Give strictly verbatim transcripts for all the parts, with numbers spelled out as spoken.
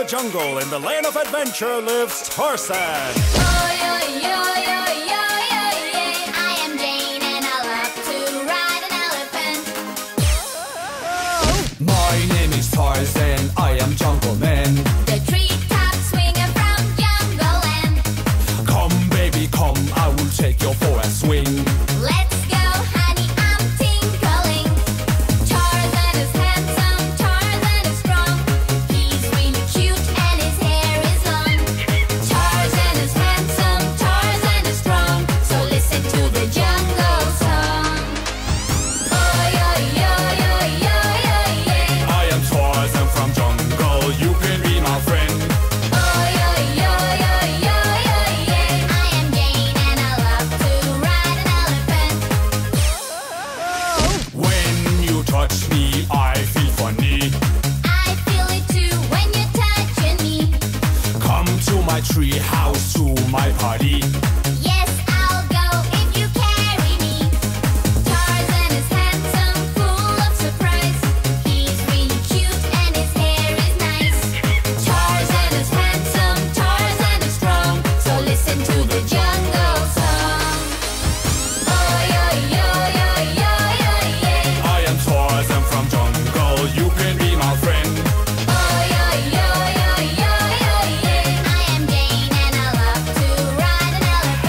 jungle, in the land of adventure lives Tarzan. Oh, yo, yo, yo, yo, yo, yeah. I am Jane and I love to ride an elephant. My name is Tarzan, I am Jungle Man. The treetop swinger from Jungle Land. Come baby, come, I will take you for a swing. Let's go, honey, I'm tinkling. Tarzan is handsome, Tarzan is strong. He's really cute and his hair is long. Tarzan is handsome, Tarzan is strong. So listen to the jungle song. Oh, yo, yo, yo, yo, yo, yeah. I am Tarzan from jungle, you can be my friend. Oh, yo, yo, yo, yo, yo, yeah. I am Jane and I love to ride an elephant. When you touch me, I feel funny. I feel it too when you're touching me. Come to my tree house, to my party. Yes, I'll go if you carry me. Tarzan is handsome, full of surprise. He's really cute and his hair is nice. Tarzan is handsome, Tarzan is strong. So listen to the jungle song. Oh, yo, yo, yo, yo, yo, yeah. I am Tarzan from jungle, you can be my friend. Oh, yo, yo, yo, yo, yo, yeah. I am Jane and I love to ride an elephant.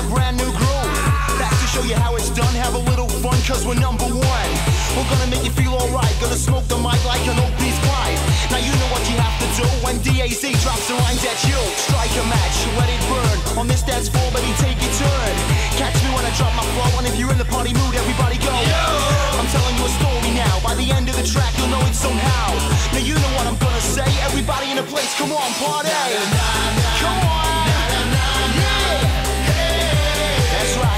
a brand new groove. Back to show you how it's done, have a little fun, cause we're number one. We're gonna make you feel alright, gonna smoke the mic like an old piece pipe. Now you know what you have to do when D A Z drops the rhymes at you. Strike a match, let it burn. On this dance floor, baby, take your turn. Catch me when I drop my flow, and if you're in the party mood, everybody go. I'm telling you a story now, by the end of the track, you'll know it somehow. Now you know what I'm gonna say, everybody in the place, come on, party. Come on, yeah, that's right.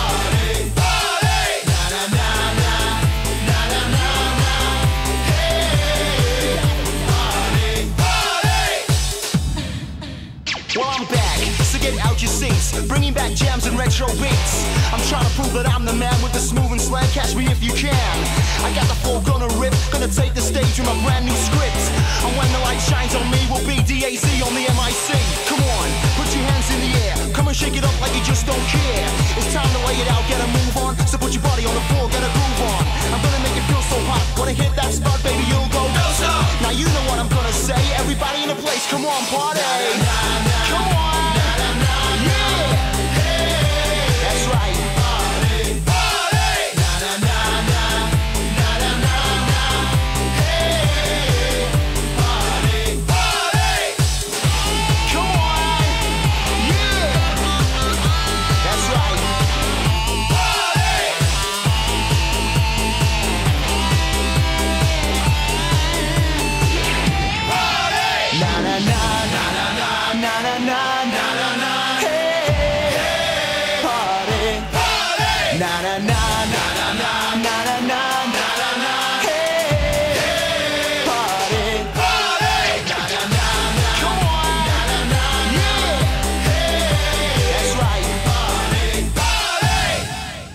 Well, I'm back, so get out your seats, bringing back jams and retro beats. I'm trying to prove that I'm the man with the smooth and slang. Catch me if you can. I got the flow, gonna rip, gonna take the stage with my brand new script. And when the light shines on me, we'll be D A Z on the M I C. Come on, put your hands in the air, come and shake it up like you just don't care. It's time to lay it out, get a move on. So put your body on the floor, get a groove on. I'm gonna make it feel so hot, when I hit that spot, baby, you'll go no stop. Now you know what I'm gonna say, everybody in the place, come on, party. Come on, yeah, that's right. Party, party, na na na na, na na na na, hey, party, party. Come on, yeah, that's right. Party, party, na na na na na na. Na na na na na na, hey, hey, party, party. Na na na na na na, na na na na na na, hey, hey, party, party. Na na na na, come on, na na na, yeah, hey, that's right, party, party.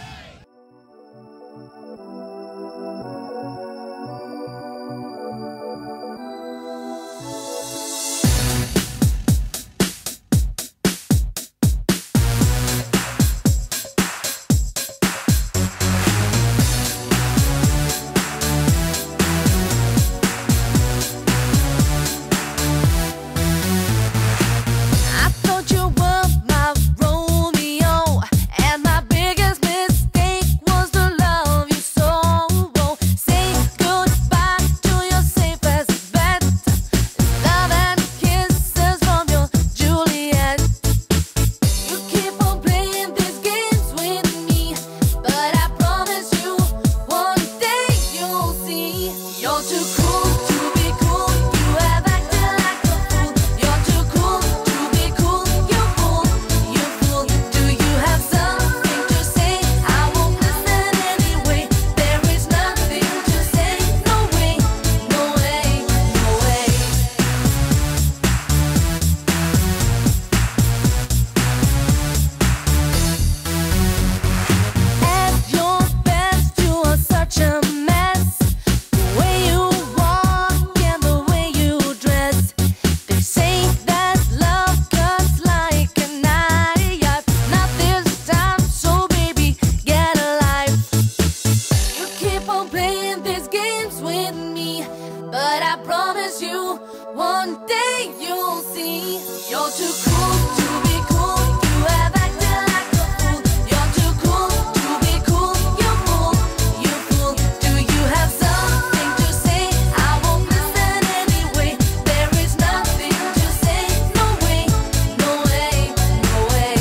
One day you'll see you're too cool to be cool. You have acted like a fool. You're too cool to be cool. You fool, you fool. Do you have something to say? I won't listen anyway. There is nothing to say. No way, no way, no way.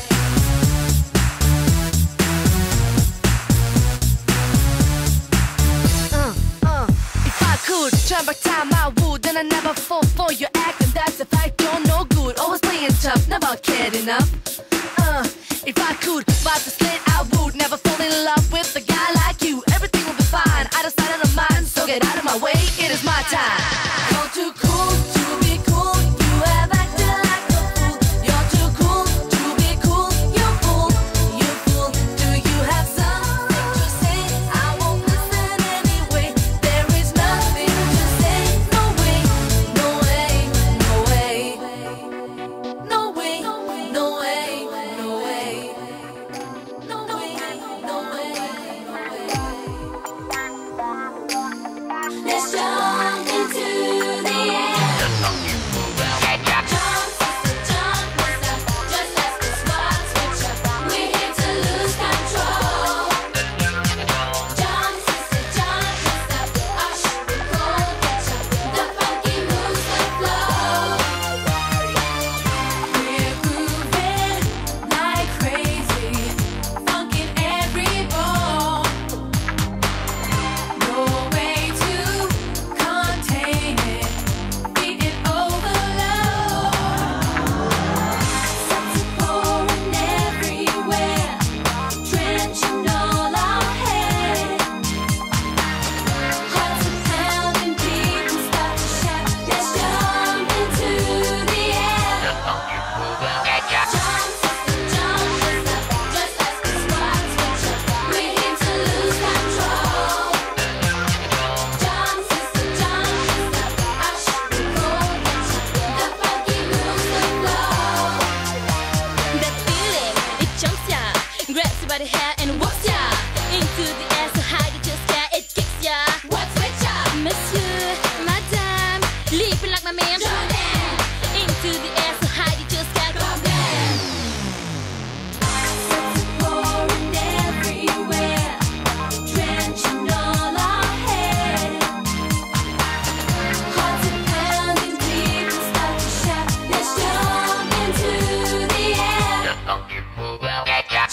Uh, uh. If I could turn back time, I would. And I never fall for your act, and that's a fact. You're no good, always playing tough, never cared enough. Uh, if I could wipe the slate, I would never fall in love with a guy like you. Everything will be fine. I decided on mine, so get out of my way. It is my time. You're too cool to be cool. You have acted like a fool. You're too cool to be cool. You fool, you fool. Do you have something to say? I won't listen anyway. There is nothing to say. No way, no way, no way. No way, no way, no way. No way. everybody hair and what's ya? Into the air, so high you just care, it kicks ya. What's with ya? Monsieur, Madame, leaping like my man. Jordan. Into the air, so high you just can't go down. Suds are pouring everywhere, drenching all our hair. Hearts are pounding, people start to shout. Let's jump into the air.